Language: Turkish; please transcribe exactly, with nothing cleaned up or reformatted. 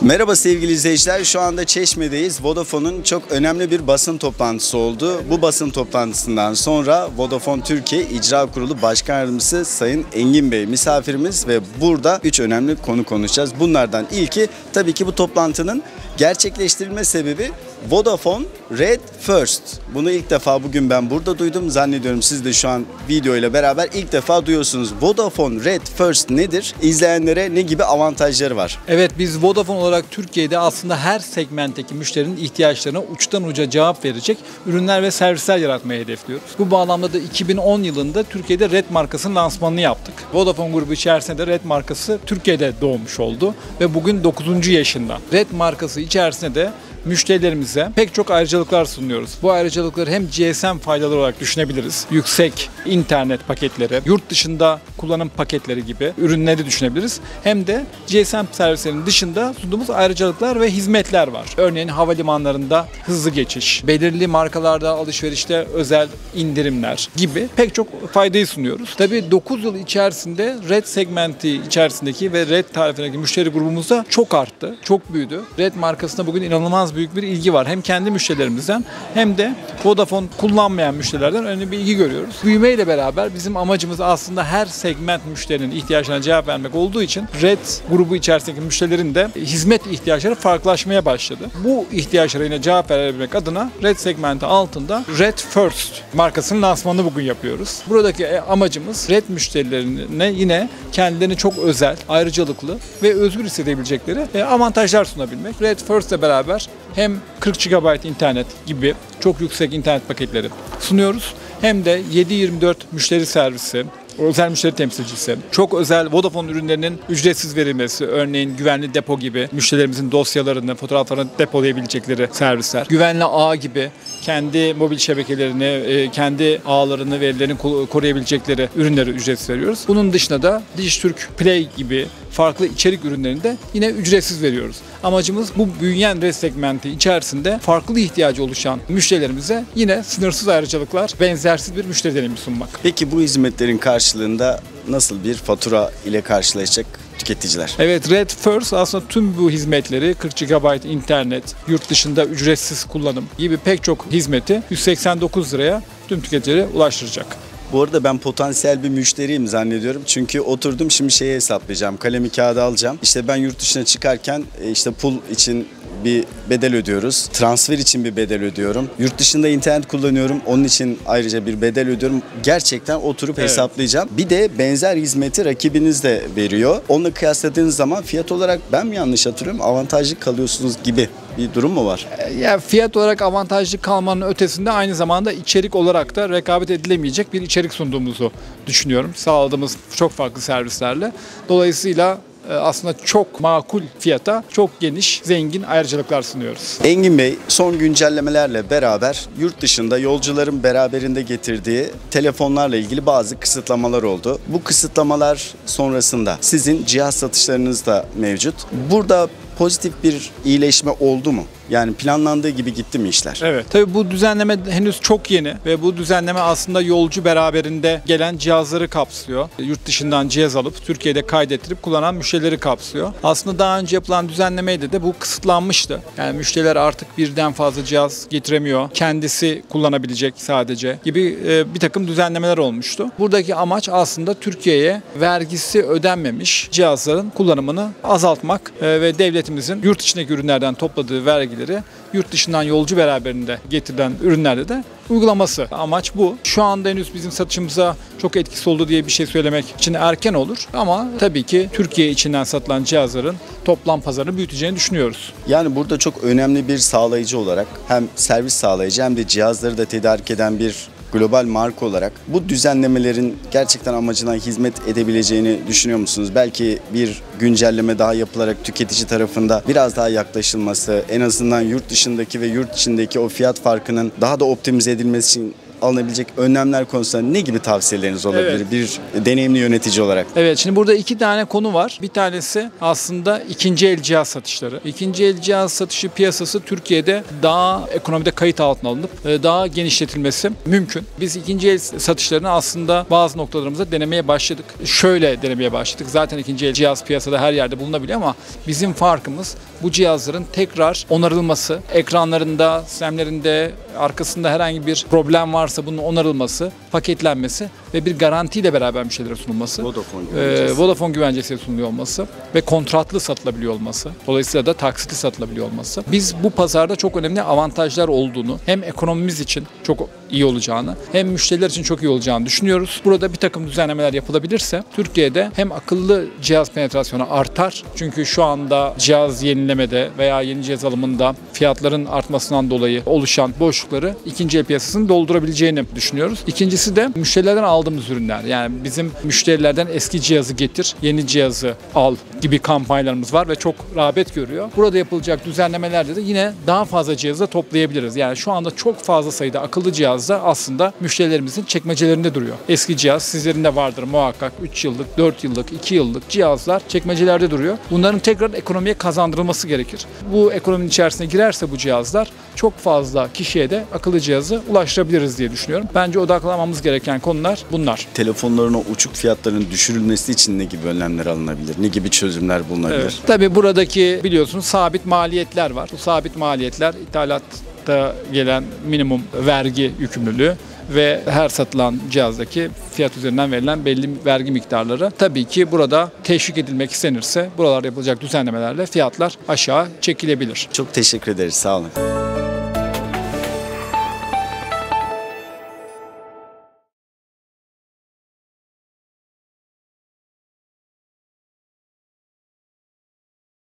Merhaba sevgili izleyiciler. Şu anda Çeşme'deyiz. Vodafone'un çok önemli bir basın toplantısı oldu. Bu basın toplantısından sonra Vodafone Türkiye İcra Kurulu Başkan Yardımcısı Sayın Engin Bey misafirimiz ve burada üç önemli konu konuşacağız. Bunlardan ilki tabii ki bu toplantının gerçekleştirilme sebebi Vodafone Red First. Bunu ilk defa bugün ben burada duydum. Zannediyorum siz de şu an video ile beraber ilk defa duyuyorsunuz. Vodafone Red First nedir? İzleyenlere ne gibi avantajları var? Evet, biz Vodafone olarak Türkiye'de aslında her segmentteki müşterinin ihtiyaçlarına uçtan uca cevap verecek ürünler ve servisler yaratmayı hedefliyoruz. Bu bağlamda da iki bin on yılında Türkiye'de Red markasının lansmanını yaptık. Vodafone grubu içerisinde de Red markası Türkiye'de doğmuş oldu ve bugün dokuzuncu yaşında. Red markası içerisinde de müşterilerimize pek çok ayrıcalıklar sunuyoruz. Bu ayrıcalıkları hem G S M faydaları olarak düşünebiliriz. Yüksek internet paketleri, yurt dışında kullanım paketleri gibi ürünleri düşünebiliriz. Hem de G S M servislerinin dışında sunduğumuz ayrıcalıklar ve hizmetler var. Örneğin havalimanlarında hızlı geçiş, belirli markalarda alışverişte özel indirimler gibi pek çok faydayı sunuyoruz. Tabii dokuz yıl içerisinde Red segmenti içerisindeki ve Red tarifindeki müşteri grubumuz da çok arttı, çok büyüdü. Red markasına bugün inanılmaz büyük bir ilgi var. Hem kendi müşterilerimizden hem de Vodafone kullanmayan müşterilerden önemli bir ilgi görüyoruz. Büyümeyle beraber bizim amacımız aslında her segment müşterinin ihtiyaçlarına cevap vermek olduğu için Red grubu içerisindeki müşterilerin de hizmet ihtiyaçları farklılaşmaya başladı. Bu ihtiyaçlara yine cevap verebilmek adına Red segmenti altında Red First markasının lansmanını bugün yapıyoruz. Buradaki amacımız Red müşterilerine yine kendilerini çok özel, ayrıcalıklı ve özgür hissedebilecekleri avantajlar sunabilmek. Red First ile beraber hem kırk gigabayt internet gibi çok yüksek internet paketleri sunuyoruz. Hem de yedi yirmi dört müşteri servisi, özel müşteri temsilcisi, çok özel Vodafone ürünlerinin ücretsiz verilmesi, örneğin güvenli depo gibi müşterilerimizin dosyalarını, fotoğraflarını depolayabilecekleri servisler, güvenli ağ gibi kendi mobil şebekelerini, kendi ağlarını, verilerini koruyabilecekleri ürünleri ücretsiz veriyoruz. Bunun dışında da Dijitürk Play gibi farklı içerik ürünlerini de yine ücretsiz veriyoruz. Amacımız bu büyüyen Red segmenti içerisinde farklı ihtiyacı oluşan müşterilerimize yine sınırsız ayrıcalıklar, benzersiz bir müşteri deneyimi sunmak. Peki bu hizmetlerin karşılığında nasıl bir fatura ile karşılaşacak tüketiciler? Evet, Red First aslında tüm bu hizmetleri kırk gigabayt internet, yurt dışında ücretsiz kullanım gibi pek çok hizmeti yüz seksen dokuz liraya tüm tüketicilere ulaştıracak. Bu arada ben potansiyel bir müşteriyim zannediyorum. Çünkü oturdum şimdi şeyi hesaplayacağım. Kalemi kağıdı alacağım. İşte ben yurt dışına çıkarken işte pul için bir bedel ödüyoruz. Transfer için bir bedel ödüyorum. Yurt dışında internet kullanıyorum. Onun için ayrıca bir bedel ödüyorum. Gerçekten oturup evet. hesaplayacağım. Bir de benzer hizmeti rakibiniz de veriyor. Onunla kıyasladığınız zaman fiyat olarak ben mi yanlış hatırlıyorum? Avantajlı kalıyorsunuz gibi bir durum mu var? Ya fiyat olarak avantajlı kalmanın ötesinde aynı zamanda içerik olarak da rekabet edilemeyecek bir içerik sunduğumuzu düşünüyorum. Sağladığımız çok farklı servislerle. Dolayısıyla aslında çok makul fiyata çok geniş, zengin ayrıcalıklar sunuyoruz. Engin Bey, son güncellemelerle beraber yurt dışında yolcuların beraberinde getirdiği telefonlarla ilgili bazı kısıtlamalar oldu. Bu kısıtlamalar sonrasında sizin cihaz satışlarınız da mevcut. Burada pozitif bir iyileşme oldu mu? Yani planlandığı gibi gitti mi işler? Evet. Tabii bu düzenleme henüz çok yeni ve bu düzenleme aslında yolcu beraberinde gelen cihazları kapsıyor. Yurt dışından cihaz alıp Türkiye'de kaydettirip kullanan müşterileri kapsıyor. Aslında daha önce yapılan düzenlemeyle de bu kısıtlanmıştı. Yani müşteriler artık birden fazla cihaz getiremiyor. Kendisi kullanabilecek sadece gibi bir takım düzenlemeler olmuştu. Buradaki amaç aslında Türkiye'ye vergisi ödenmemiş cihazların kullanımını azaltmak ve devletimizin yurt içindeki ürünlerden topladığı vergileri yurt dışından yolcu beraberinde getirilen ürünlerde de uygulaması. Amaç bu. Şu anda henüz bizim satışımıza çok etkisi oldu diye bir şey söylemek için erken olur. Ama tabii ki Türkiye içinden satılan cihazların toplam pazarını büyüteceğini düşünüyoruz. Yani burada çok önemli bir sağlayıcı olarak hem servis sağlayıcı hem de cihazları da tedarik eden bir global marka olarak bu düzenlemelerin gerçekten amacına hizmet edebileceğini düşünüyor musunuz? Belki bir güncelleme daha yapılarak tüketici tarafında biraz daha yaklaşılması, en azından yurt dışındaki ve yurt içindeki o fiyat farkının daha da optimize edilmesi için alınabilecek önlemler konusunda ne gibi tavsiyeleriniz olabilir Evet. bir deneyimli yönetici olarak? Evet, şimdi burada iki tane konu var. Bir tanesi aslında ikinci el cihaz satışları. İkinci el cihaz satışı piyasası Türkiye'de daha ekonomide kayıt altına alınıp e, daha genişletilmesi mümkün. Biz ikinci el satışlarını aslında bazı noktalarımızda denemeye başladık. Şöyle denemeye başladık. Zaten ikinci el cihaz piyasada her yerde bulunabiliyor ama bizim farkımız bu cihazların tekrar onarılması, ekranlarında, sistemlerinde, arkasında herhangi bir problem varsa bunun onarılması, paketlenmesi ve bir garantiyle beraber müşterilere sunulması. Vodafone Ee, güvencesi. Vodafone güvencesiyle sunuluyor olması ve kontratlı satılabiliyor olması. Dolayısıyla da taksitli satılabiliyor olması. Biz bu pazarda çok önemli avantajlar olduğunu, hem ekonomimiz için çok iyi olacağını, hem müşteriler için çok iyi olacağını düşünüyoruz. Burada bir takım düzenlemeler yapılabilirse Türkiye'de hem akıllı cihaz penetrasyonu artar. Çünkü şu anda cihaz yenilemede veya yeni cihaz alımında fiyatların artmasından dolayı oluşan boşlukları ikinci el piyasasını doldurabileceğini düşünüyoruz. İkincisi de müşterilerden aldığımız ürünler. Yani bizim müşterilerden eski cihazı getir, yeni cihazı al gibi kampanyalarımız var ve çok rağbet görüyor. Burada yapılacak düzenlemelerde de yine daha fazla cihazı toplayabiliriz. Yani şu anda çok fazla sayıda akıllı cihaz da aslında müşterilerimizin çekmecelerinde duruyor. Eski cihaz sizlerin de vardır muhakkak. üç yıllık, dört yıllık, iki yıllık cihazlar çekmecelerde duruyor. Bunların tekrar ekonomiye kazandırılması gerekir. Bu ekonominin içerisine girerse bu cihazlar çok fazla kişiye de akıllı cihazı ulaştırabiliriz diye düşünüyorum. Bence odaklanmamız gereken konular bunlar. Telefonların o uçuk fiyatlarının düşürülmesi için ne gibi önlemler alınabilir? Ne gibi çözümler bulunabilir? Evet. Tabii buradaki biliyorsunuz sabit maliyetler var. Bu sabit maliyetler ithalatta gelen minimum vergi yükümlülüğü ve her satılan cihazdaki fiyat üzerinden verilen belli vergi miktarları. Tabii ki burada teşvik edilmek istenirse buralarda yapılacak düzenlemelerle fiyatlar aşağı çekilebilir. Çok teşekkür ederiz. Sağ olun.